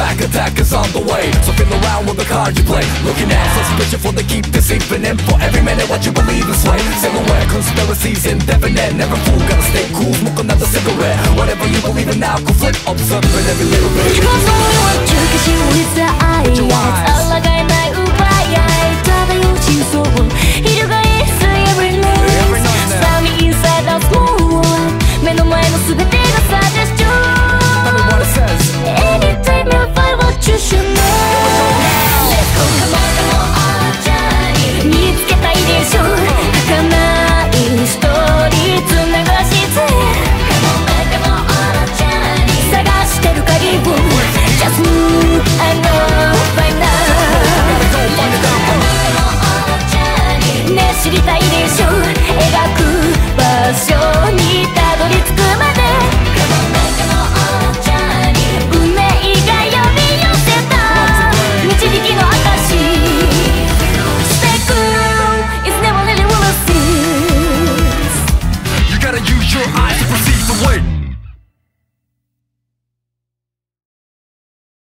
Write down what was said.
back, attack is on the way. So feel around with the card you play. Looking at suspicion for they keep deceiving. And for every minute what you believe is sway. Silhouette, conspiracies indefinite. Never fool, gotta stay cool, smoke another cigarette. Whatever you believe in now, conflict, observe it every little bit. with the eyes 抗えない奪い合い漂う真相を翻す every night Slam me inside the small world 目の前の全てが suggestion Anytime you find what you should know Let's go, come on, come on, on a journey 見つけたいでしょ儚いストーリー繋がして Come on, come on, on a journey 探してる鍵を Just move, I know by now ね知りたい